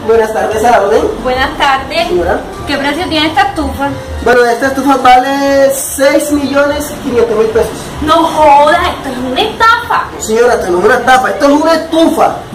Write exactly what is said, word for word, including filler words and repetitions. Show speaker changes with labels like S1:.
S1: Buenas tardes, a la orden.
S2: Buenas tardes.
S1: Señora.
S2: ¿Qué precio tiene esta estufa?
S1: Bueno, esta estufa vale seis millones quinientos mil pesos.
S2: No joda, esto es una estafa.
S1: Señora, esto no es una tapa, esto es una estufa.